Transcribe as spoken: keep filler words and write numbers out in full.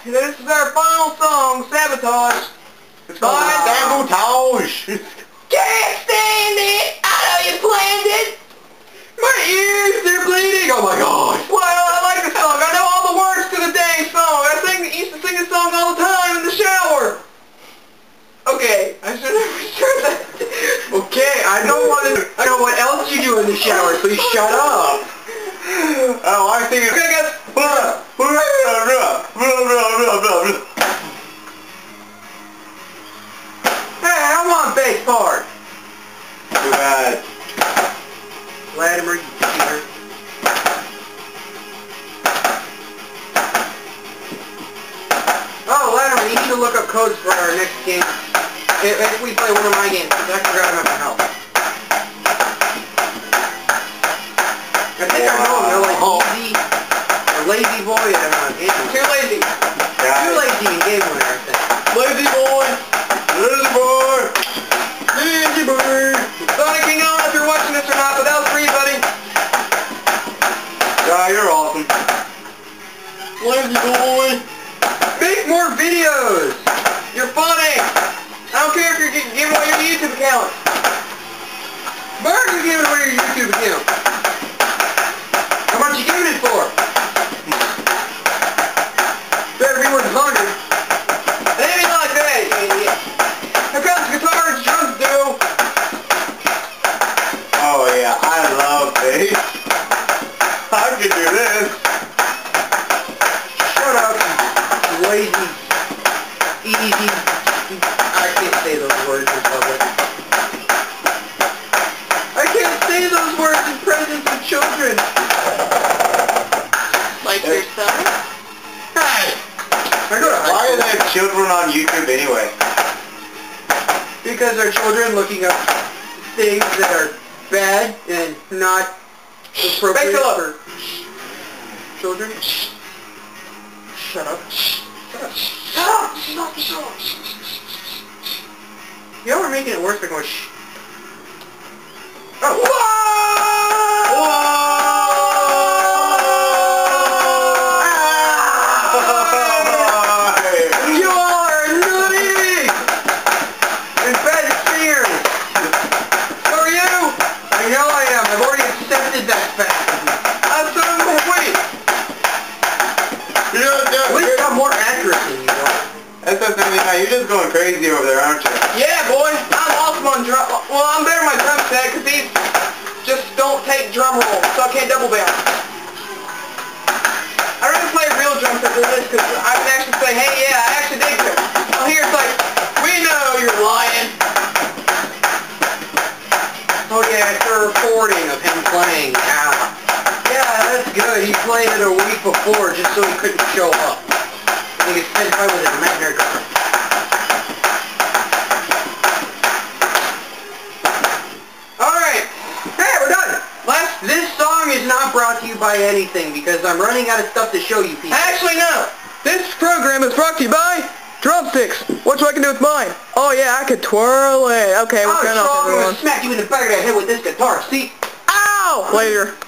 This is our final song, Sabotage. It's called Sabotage. Can't stand it! I know you planned it! My ears, they're bleeding! Oh my gosh! Well, I like the song. I know all the words to the dang song. I sing, used to sing this song all the time in the shower. Okay, I should have sure that. Okay, I don't want to. I know what else you do in the shower, please shut up. Oh, I think it's... Okay, guys. Hey, I want bass part. Too bad. Latimer, you cheater. Oh, Latimer, you need to look up codes for our next game. If, if we play one of my games, because I forgot them at my house. I think wow. I know them. They're like Easy, or Lazy Boy, and uh, Too Lazy. Yeah. Too Lazy and Game Winner, I think. Lazy Boy! Lazy Boy! Lazy Boy! Sonic King, I don't know if you're watching this or not, but that was for you, buddy. Yeah, you're awesome. Lazy Boy! Make more videos! You're funny! I don't care if you're giving away your YouTube account. Bird, you're giving away your YouTube account. How much you giving it for? Better be worth a hundred. It ain't like that, idiot. Here comes the guitar and drums do. Oh yeah, I love bass. I could do this. Shut up, you lazy, easy. I can't say those words in public. I can't say those words in presence of children. Like your son? Hey! I go to high Why school. are there children on YouTube anyway? Because they're children looking up things that are bad and not appropriate for children. Shut up. Shut up. Shut up! Stop the show! Y'all are making it worse by going shh. Oh! Whoa! Whoa! You are nutty! And bad singers! So are you? I know I am. I've already accepted that fact. I'm so wait. You know, At least I'm more accurate than you are. That's not something. You're just going crazy over there, aren't you? Yeah, boy. I'm awesome on drum. Well, I'm better at my drum set because these just don't take drum roll, so I can't double bounce. I'd rather play a real drum set than this because I can actually say, hey, yeah, I actually did it. Well, here it's like, we know you're lying. Oh yeah, it's a recording of him playing. Yeah. Yeah, that's good. He played it a week before just so he couldn't show up. And he could spend time with his imaginary girlfriend. Alright. Hey, we're done. Last, this song is not brought to you by anything because I'm running out of stuff to show you people. Actually, no. This program is brought to you by drumsticks. What do I can do with mine? Oh yeah, I could twirl it. Okay, we're going off, everyone. I'm going to smack you in the back of the head with this guitar. See? Ow! Later.